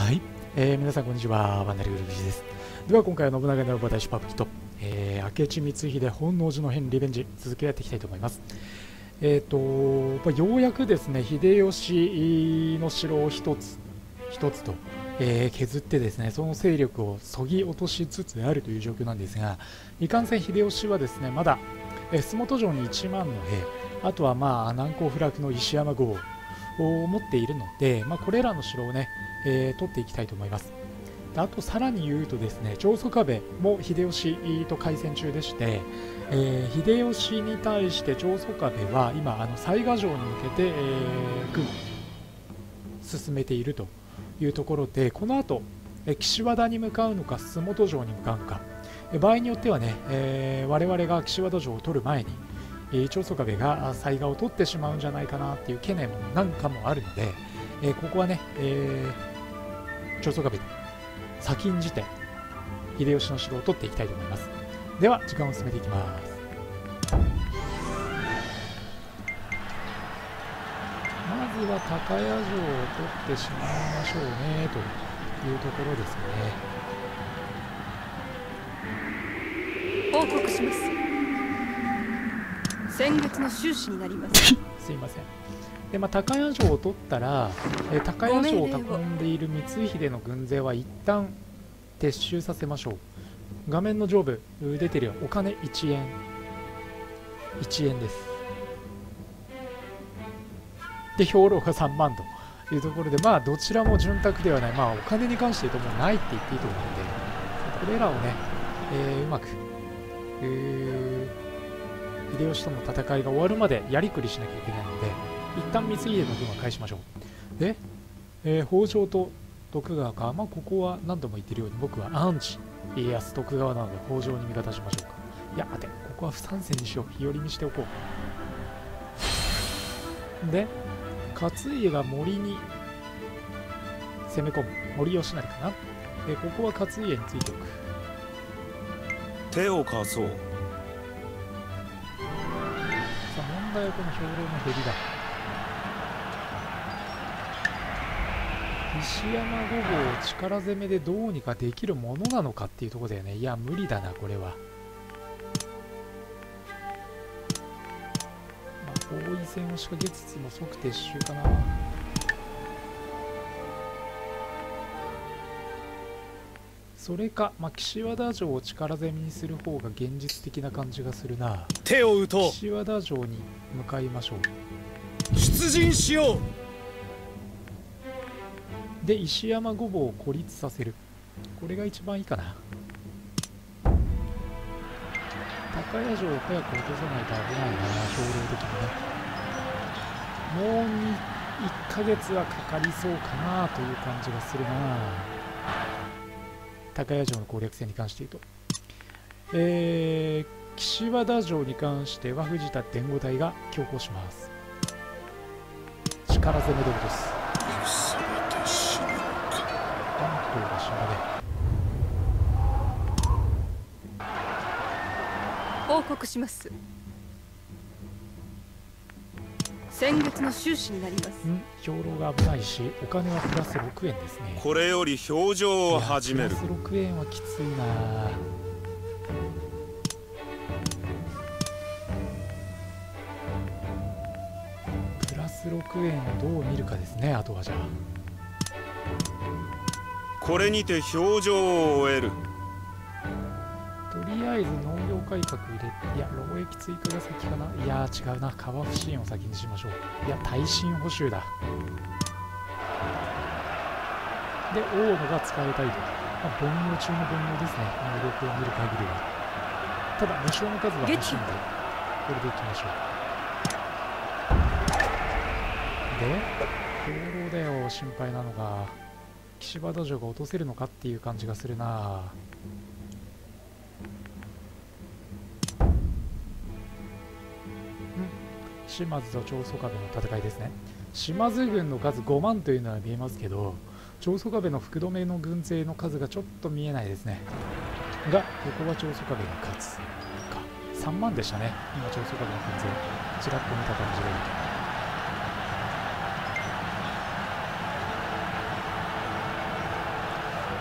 はい、皆さんこんにちは、ワンダリグルビジです。では今回は信長の馬大師パプキと、明智光秀本能寺の変リベンジ続きをやっていきたいと思います。ようやくですね、秀吉の城を一つと、削ってですね、その勢力をそぎ落としつつあるという状況なんですが、いかんせん秀吉はですね、まだ、洲本城に1万の兵、あとは難攻不落の石山郷を持っているので、これらの城をね、取っていきたいと思います。あとさらに言うとですね、長宗我部も秀吉と開戦中でして、秀吉に対して長宗我部は今雑賀城に向けて、軍を進めているというところで、この後岸和田に向かうのか洲本城に向かうのか、場合によってはね、我々が岸和田城を取る前に長宗我部が雑賀を取ってしまうんじゃないかなっていう懸念なんかもあるので、ここはね、長宗我部先んじて秀吉の城を取っていきたいと思います。では時間を進めていきます。まずは高谷城を取ってしまいましょうねというところですね。報告します。先月の収支になりますすいません。で高谷城を取ったら、高谷城を囲んでいる光秀の軍勢は一旦撤収させましょう。画面の上部出てるよ、お金1円です。で兵糧が3万というところで、どちらも潤沢ではない、お金に関して言うともうないって言っていいと思うので、これらをね、うまく秀吉との戦いが終わるまでやりくりしなきゃいけないので、一旦光秀の軍は返しましょう。で、北条と徳川か、ここは何度も言ってるように僕はアンチ家康徳川なので北条に味方しましょうか。いや待て、ここは不参戦にしよう。日和見しておこう。で勝家が森に攻め込む、森吉成かな。ここは勝家についておく。 手を貸そう。 さあ問題はこの兵糧の減りだ。石山5号を力攻めでどうにかできるものなのかっていうところだよね。いや無理だなこれは。包囲戦を仕掛けつつも即撤収かな。それか、岸和田城を力攻めにする方が現実的な感じがするな。 手を打とう。 岸和田城に向かいましょう。 出陣しよう。 で石山御坊を孤立させる、これが一番いいかな。高谷城を早く落とさないと危ないな、兵糧的にね。もう1ヶ月はかかりそうかなという感じがするな。高谷城の攻略戦に関して言うと、岸和田城に関しては藤田伝五隊が強行します。力攻めで落とす。 報告します。先月の収支になります。 兵糧が危ないし、お金はプラス6円ですね。 これより表情を始める。 プラス6円はきついな。プラス6円をどう見るかですね。あとはじゃあこれにて表情を終える。 とりあえず農業改革入れ、いや労役追加が先かな。いや違うな、川府支援を先にしましょう。いや耐震補修だ。で大野が使いたいと、煩悩中の煩悩ですね、能力を見る限りは。ただ無償の数は欲しいんでこれでいきましょう。で兵糧だよ、心配なのが岸和田城が落とせるのかっていう感じがするな。島津と長宗我部の戦いですね。島津軍の数5万というのは見えますけど、長宗我部の福留の軍勢の数がちょっと見えないですね。がここは長宗我部が勝つか。3万でしたね、今長宗我部の軍勢ちらっと見た感じで。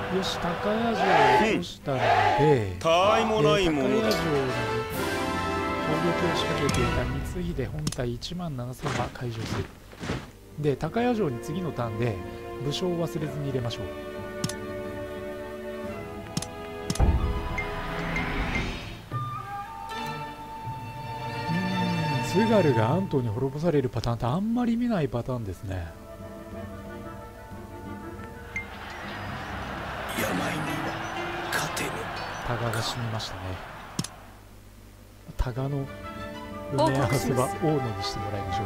よし、高谷城を落としたので、 たあいもないものだ。 高谷城に攻撃を仕掛けていた光秀本体1万7000は解除する。で、高谷城に次のターンで武将を忘れずに入れましょう。津軽が安東に滅ぼされるパターンってあんまり見ないパターンですね。 病には勝てぬ。 タガが死にましたね。タガの埋め合わせは大野にしてもらいましょう。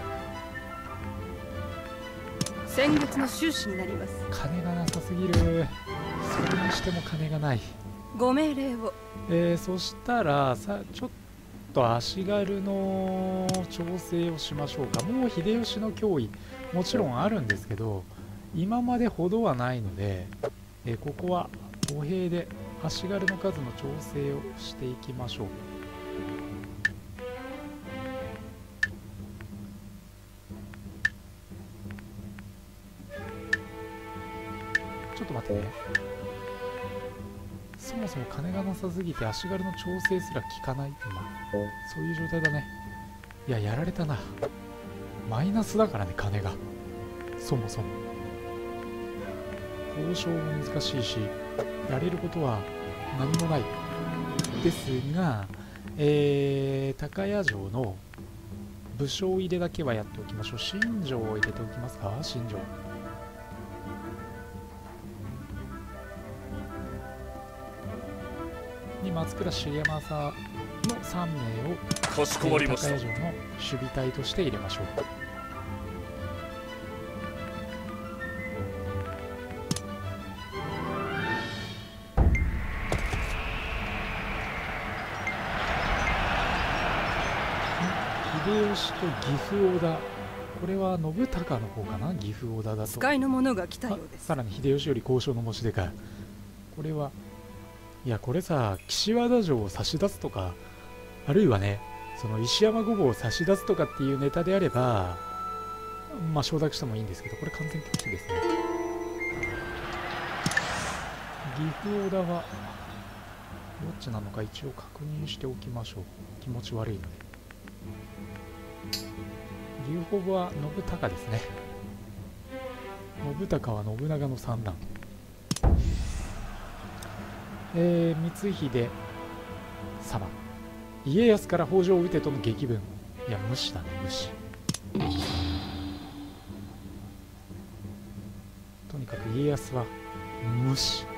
先月の収支になります。 金がなさすぎる。それにしても金がない。 ご命令を。 そしたらちょっと足軽の調整をしましょうか。もう秀吉の脅威もちろんあるんですけど、今までほどはないので、ここは歩兵で足軽の数の調整をしていきましょう。ちょっと待ってね。そもそも金がなさすぎて足軽の調整すら効かない。今そういう状態だね。いや、やられたな。マイナスだからね、金が。そもそも交渉も難しいし、やれることは何もないですが、高谷城の武将入れだけはやっておきましょう。新庄を入れておきますか。新庄に松倉重政の3名をかしこまりました。 高谷城の守備隊として入れましょう。秀吉と岐阜織田、これは信孝の方かな。岐阜織田だと使いの者が来たようです。 さらに秀吉より交渉の申し出か。これはいや、これさ、岸和田城を差し出すとか、あるいはね、その石山御坊を差し出すとかっていうネタであれば、まあ承諾してもいいんですけど、これ完全拒否ですね。岐阜織田はどっちなのか一応確認しておきましょう。気持ち悪いので。岐阜織は信孝ですね。信孝は信長の三男。光秀様、家康から北条を討てとの檄文。いや、無視だね、無視。とにかく家康は無視。よ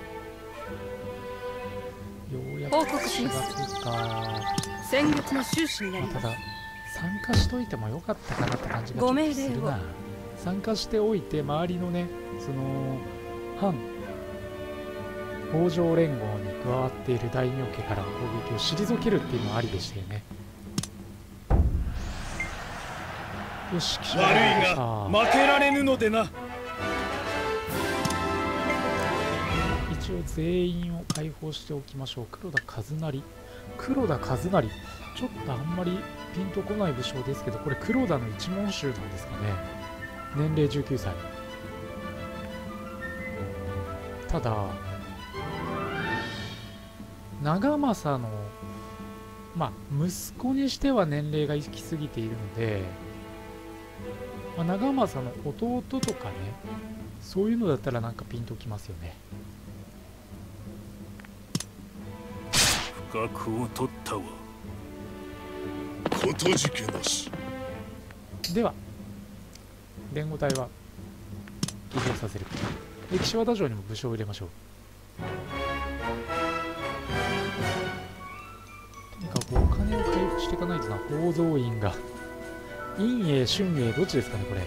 うやく報告し 4 ます月か。 先月の収支になります。 ただ参加しといてもよかったかなって感じがちょっとするな。参加しておいて周りのね、その反北条連合に加わっている大名家からの攻撃を退けるっていうのはありでしたよね。よし、 悪いが負けられぬのでな。 一応全員を解放しておきましょう。黒田和成、黒田和成、ちょっとあんまりピンとこない武将ですけど、これ黒田の一門衆なんですかね。年齢19歳。ただ長政の息子にしては年齢が行き過ぎているので、長政の弟とかね、そういうのだったらなんかピンときますよね。 不覚を取ったわ。 ことじけなし。 では連合隊は起業させる。で、岸和田城にも武将を入れましょう。とにかくお金を回復していかないとな。宝蔵院が陰英春英どっちですかね。これ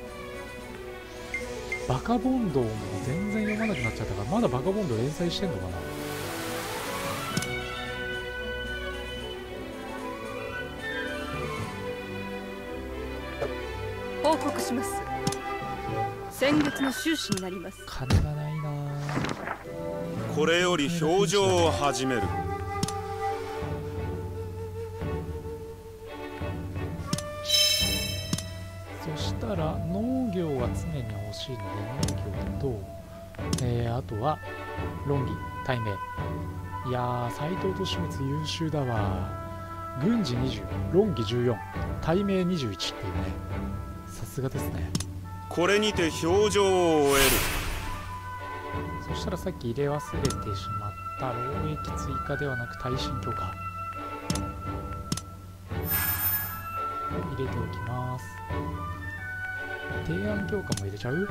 バカボンドも全然読まなくなっちゃったから、まだバカボンド連載してんのかな。 報告します。先月の収支になります。 金がないな。 これより表情を始める。 そしたら農業は常に欲しいので農業と、あとは論議対名。いやー、斎藤利光優秀だわ。軍事20、論議14、対名21っていうね、さすがですね。 これにて表情を終える。 そしたらさっき入れ忘れてしまった労役追加ではなく耐震強化を入れておきます。提案強化も入れちゃう。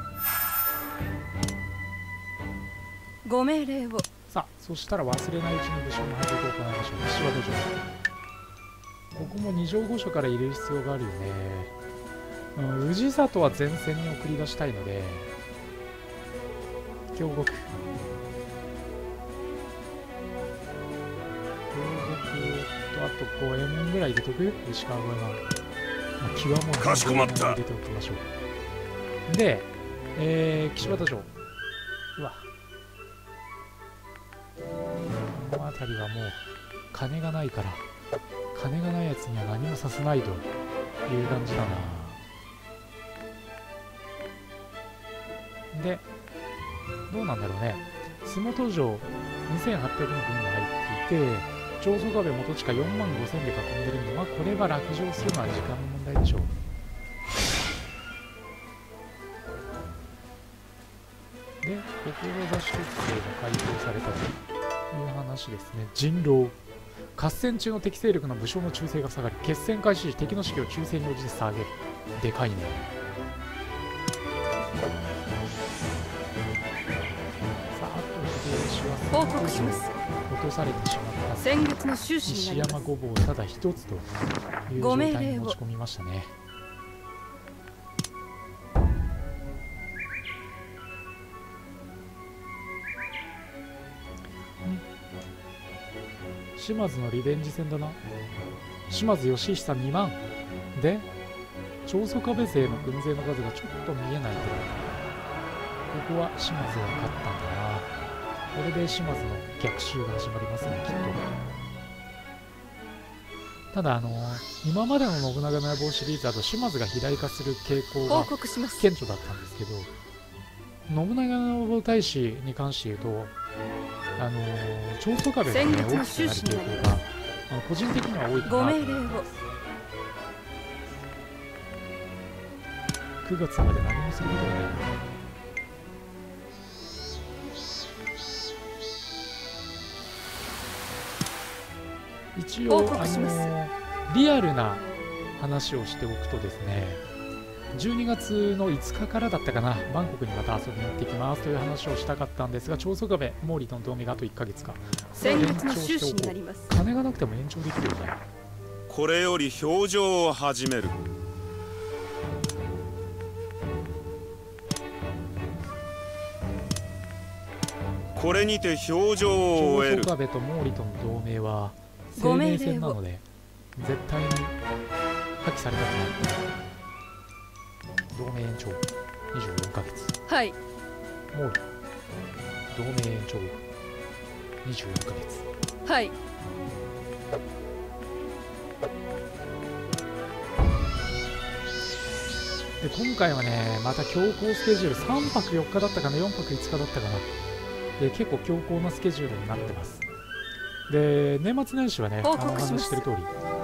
ご命令を。 さあ、そしたら忘れないうちに武将の配属を行いましょう。岸和田城、ここも二条御所から入れる必要があるよね。氏里は前線に送り出したいので京極とあと5円ぐらい入れとく。石川越え極もかしこまった。 入れておきましょう。で、岸和田城、うわ、この辺りはもう金がないから、金がないやつには何もさせないという感じだな。で、どうなんだろうね。洲本城2800の軍が入っていて、長宗我部元親4万5000で囲んでるんで、これは落城するのは時間の問題でしょう。で、志特性が改造されたという話ですね。人狼、合戦中の敵勢力の武将の忠誠が下がり、決戦開始時敵の士気を忠誠に応じて下げる。でかいね。さあ、あと秀吉は報告します。 落とされてしまった先月の収支に石なります。 山ごぼうをただ一つという状態に持ち込みましたね。島津のリベンジ戦だな。島津義久2万で長宗我部勢の軍勢の数がちょっと見えないけど、ここは島津が勝ったんだな。これで島津の逆襲が始まりますね、きっと。ただ今までの信長の野望シリーズだと島津が肥大化する傾向が顕著だったんですけど、信長の野望大使に関して言うと長宗我部がね、大きくなる傾向が個人的には多いかなと思います。9月まで何もすることがない。一応リアルな話をしておくとですね、12月の5日からだったかな、バンコクにまた遊びに行ってきますという話をしたかったんですが、長宗我部、毛利との同盟があと1ヶ月か。 先月の収支になります。 金がなくても延長できるよね。 これより表情を始める。これにて表情を終える。 長宗我部と毛利との同盟は生命線なので絶対に破棄されたくない。同盟延長24ヶ月。 はい。 毛利同盟延長24ヶ月。 はい。 で今回はね、また強行スケジュール、3泊4日だったかな、4泊5日だったかな。で結構強硬なスケジュールになってます。で年末年始はね、お話してる通り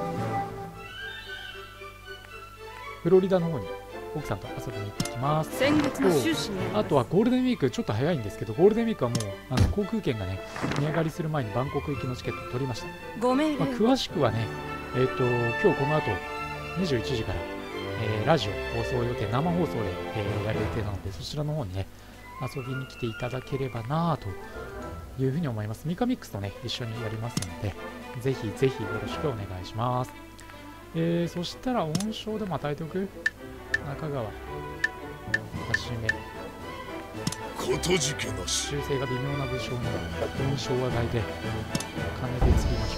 フロリダの方に奥さんと遊びに行ってきます。 先月の収支あとはゴールデンウィーク、ちょっと早いんですけど、ゴールデンウィークはもう航空券がね値上がりする前にバンコク行きのチケットを取りました。 ご命令。 詳しくはね、今日この後21時から、ラジオ放送予定、生放送で、やる予定なので、そちらの方にね遊びに来ていただければなというふうに思います。ミカミックスとね一緒にやりますので、ぜひぜひよろしくお願いします。そしたら温床でも与えておく。中川はじめことじけなし。 修正が微妙な武将の温床話題で金で継ぎましょ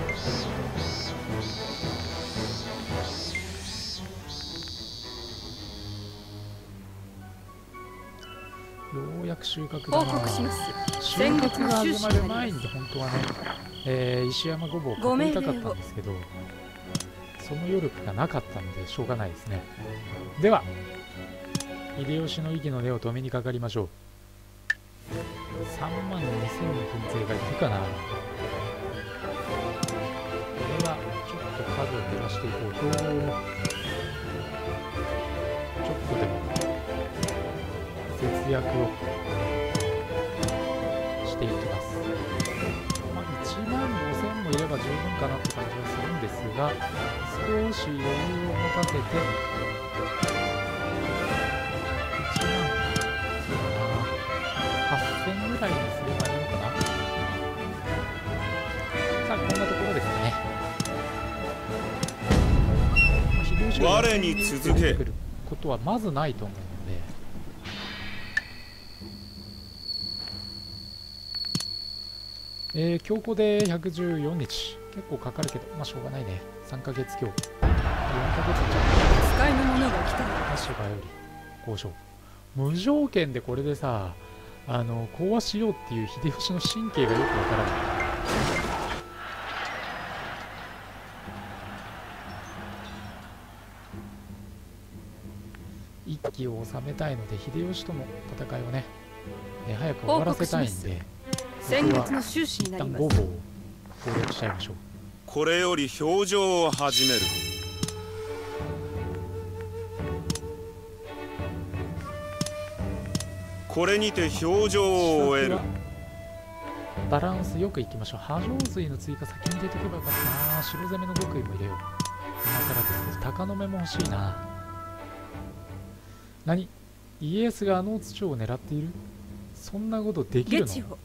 う。ようやく収穫だな。 報告します。 収穫が始まる前に本当はね、石山ごぼうを囲いたかったんですけど、その余力がなかったのでしょうがないですね。では秀吉の息の根を止めにかかりましょう。 3万2000の軍勢がいるかな。これはちょっと数を減らしていこう。兵糧のちょっとでも節約をしていきます。まあ、1万5000もいれば十分かなって感じはするんですが、少し余裕を持たせて1万8000ぐらいにすればいいのかな。さあ、こんなところですかね。まあ、秀吉が我に続け出てくることはまずないと思うので、強行で114日結構かかるけど、まあしょうがないね。3ヶ月強、4ヶ月ちょっ使いの者が来たの。 と足場より交渉、無条件でこれでさ、講和しようっていう秀吉の神経がよくわからない。一揆を収めたいので、秀吉との戦いをね、早く終わらせたいんで、 先月の収支にな一ります。 旦5号を攻略しちゃいましょう。 これより表情を始める。これにて表情を終える。 バランスよくいきましょう。波状髄の追加先に出てけばよかったな。白攻めの極意も入れよう。今更ですけど、鷹の目も欲しいな。何、家康が津城を狙っている？そんなことできるの？ 下地を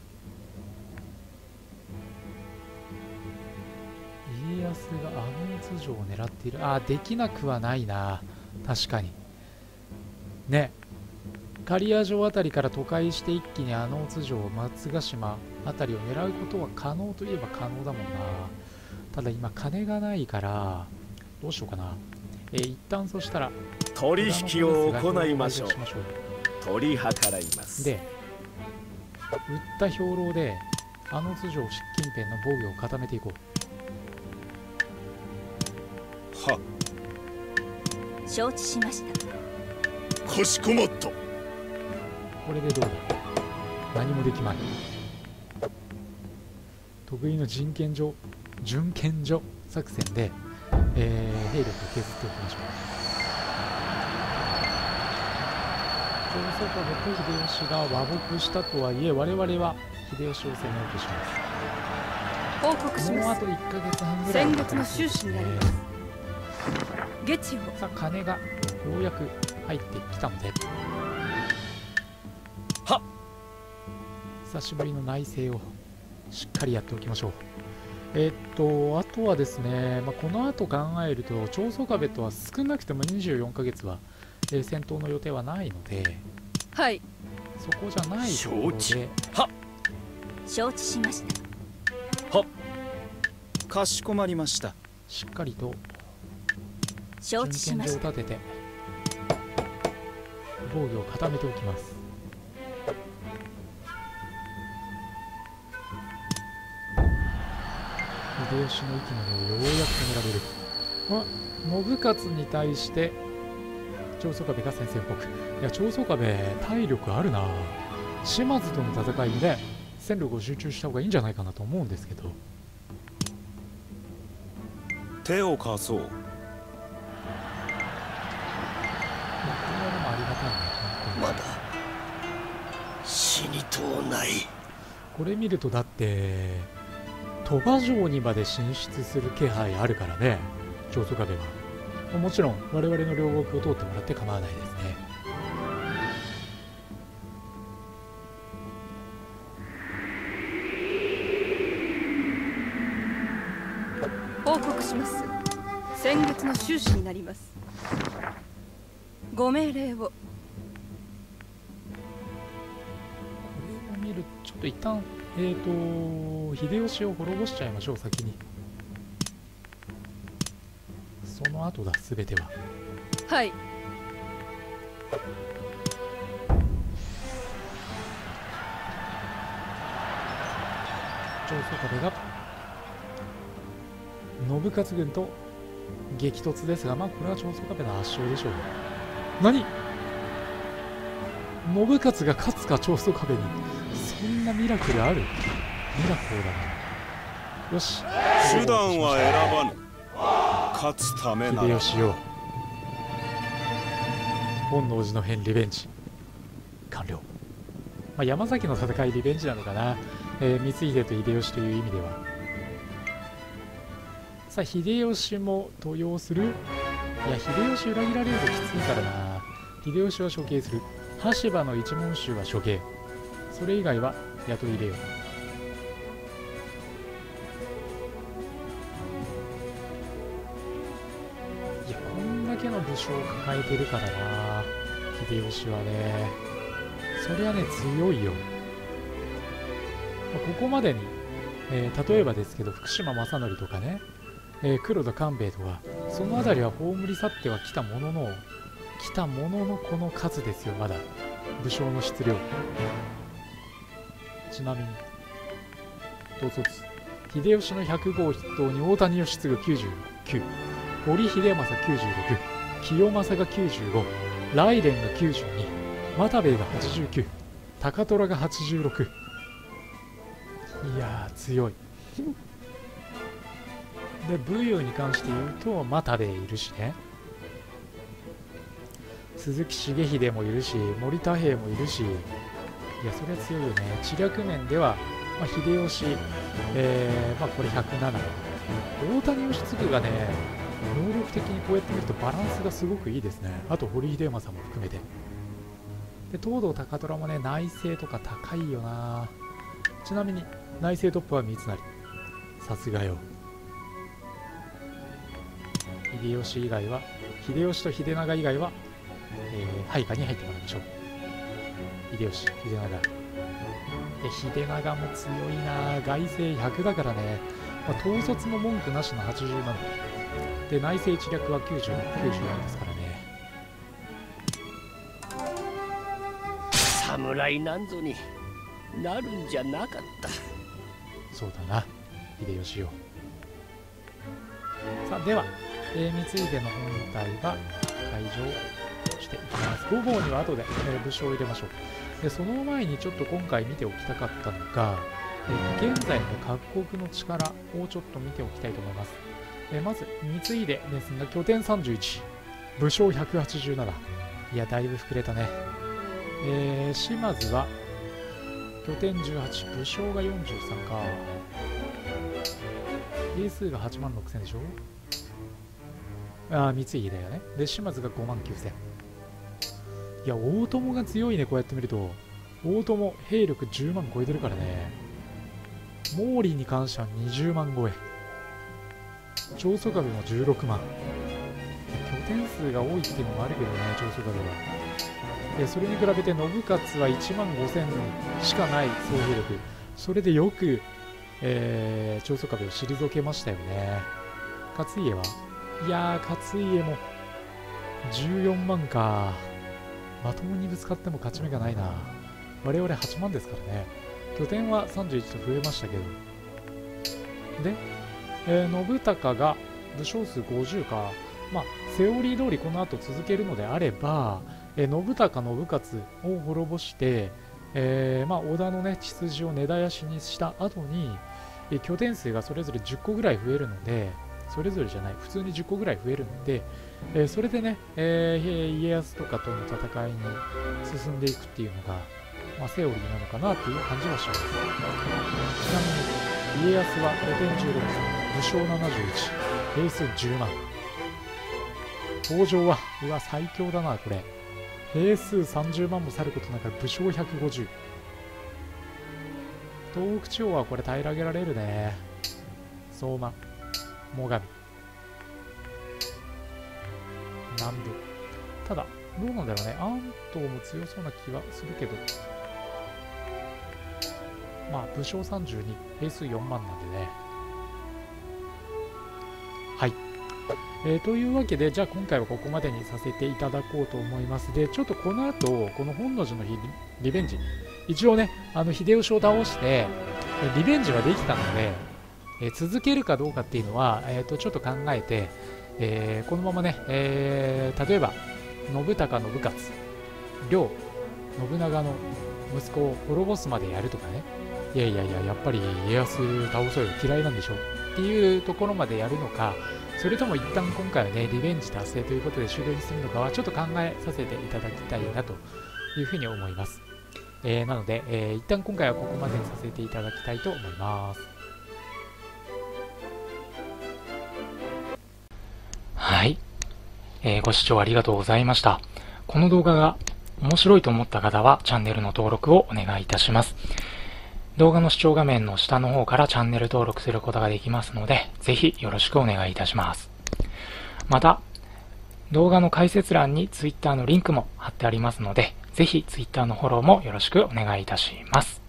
家康が津城を狙っている。できなくはないな。確かにね。刈谷城あたりから渡海して一気に津城、松ヶ島あたりを狙うことは可能といえば可能だもんな。ただ今金がないからどうしようかな。一旦そしたら取引を行いましょう。取り計らいます。 で、売った兵糧で津城近辺の防御を固めていこう。 は承知しました。 かしこまった。 これでどうだ。何もできまい。得意の準検所作戦で、兵力を削っておきましょう。上層部と秀吉が和睦したとはいえ、我々は秀吉を攻めようとします。 報告しもうあとます。 1ヶ月半ぐらい先月のかかりそう収支になりですね。 ます。下地をさあ、金がようやく入ってきたので、 はっ、 久しぶりの内政をしっかりやっておきましょう。あとはですね、この後考えると長宗我部とは少なくとも24ヶ月は、戦闘の予定はないので、 はい、 そこじゃないところ承知で承知しました。 かしこまりました。 しっかりと承準知しました。 検所を立てて防御を固めておきます。秀吉の息の根をようやく止められる。信雄に対して長宗我部が宣戦布告。いや、長宗我部体力あるな。島津との戦いにね、戦力を集中した方がいいんじゃないかなと思うんですけど。 手を貸そう。 これはでもありがたいね、本当に。 まだ死にとうない。 これ見るとだって鳥羽城にまで進出する気配あるからね、長宗我部は。もちろん我々の両国を通ってもらって構わないですね。 報告します。先月の収支になります。ご命令を。 これを見る、ちょっと一旦秀吉を滅ぼしちゃいましょう、先に。その後だ、全ては。 はい、 長宗我部が信雄軍と激突ですが、これは長宗我部の圧勝でしょう。何、信雄が勝つか、長宗我部に。 こんなミラクルある？ミラクルだね。よし、 手段は選ばぬ。勝つためなら。 秀吉よ、本能寺の変リベンジ完了。まあ、山崎の戦いリベンジなのかな、光秀と秀吉という意味では。さあ秀吉も登用する。いや秀吉裏切られるときついからな。秀吉は処刑する。羽柴の一門衆は処刑。それ以外は雇い入れよう。いやこんだけの武将を抱えてるからな秀吉はね。そりゃね強いよ。ここまでに、例えばですけど福島正則とかね、黒田官兵衛とかその辺りは葬り去ってはきたもののこの数ですよ。まだ武将の質量。ちなみに統率秀吉の100号筆頭に大谷義継99、堀秀政96、清正が95、雷電が92、又兵衛が89、高虎が86。いやー強い。で武勇に関して言うと又兵衛いるしね、鈴木重秀もいるし、森田兵もいるし、いやそれは強いよね。知略面では、秀吉、これ107、大谷義継がね能力的にこうやって見るとバランスがすごくいいですね。あと堀秀政も含めて。で東堂高虎もね内政とか高いよな。ちなみに内政トップは三成。さすがよ。秀吉以外は、秀吉と秀長以外は、配下に入ってもらいましょう。秀吉、秀長。秀長も強いな。外政100だからね。統率も文句なしの87で、内政知略は90、94ですからね。 侍なんぞになるんじゃなかった。 そうだな秀吉よ。さあでは、光秀の本体が開場していきます。5号には後で、武将を入れましょう。でその前にちょっと今回見ておきたかったのが、現在の各国の力をちょっと見ておきたいと思います。まず光秀ですが、拠点31、武将187。いやだいぶ膨れたね。島津は拠点18、武将が43か。兵数が8万6000でしょ。光秀だよね。で島津が5万9000。いや大友が強いね。こうやって見ると大友兵力10万超えてるからね。毛利に関しては20万超え、長宗我部も16万。拠点数が多いっていうのもあるけどね、長宗我部は。それに比べて信雄は1万5000しかない総兵力。それでよく、長宗我部を退けましたよね。勝家は、いやー勝家も14万か。まともにぶつかっても勝ち目がないな。我々8万ですからね。拠点は31と増えましたけど。で、信孝が武将数50か。セオリー通りこの後続けるのであれば、信孝、信勝を滅ぼして、織田のね血筋を根絶やしにした後に、拠点数がそれぞれ10個ぐらい増えるので、それぞれじゃない、普通に10個ぐらい増えるので、それでね、家康とかとの戦いに進んでいくっていうのが、セオリーなのかなっていう感じはします。ちなみに家康は拠点16、武将71、兵数10万。北条はうわ最強だなこれ。兵数30万もさることながら武将150。東北地方はこれ平らげられるね。相馬、最上、南部。ただどうなんだろうね。安東も強そうな気はするけど、武将32、兵数4万なんでね。はい、というわけで、じゃあ今回はここまでにさせていただこうと思います。でちょっとこの後この本能寺のリベンジ、一応ね秀吉を倒してリベンジはできたので、続けるかどうかっていうのは、ちょっと考えて、このままね、例えば信孝、信勝、両信長の息子を滅ぼすまでやるとかね、いやいやいや、やっぱり家康倒そうよ、嫌いなんでしょっていうところまでやるのか、それとも一旦今回はね、リベンジ達成ということで終了にするのかはちょっと考えさせていただきたいなというふうに思います。なので、一旦今回はここまでにさせていただきたいと思います。はい、ご視聴ありがとうございました。この動画が面白いと思った方はチャンネルの登録をお願いいたします。動画の視聴画面の下の方からチャンネル登録することができますので、ぜひよろしくお願いいたします。また、動画の解説欄に Twitter のリンクも貼ってありますので、ぜひ Twitter のフォローもよろしくお願いいたします。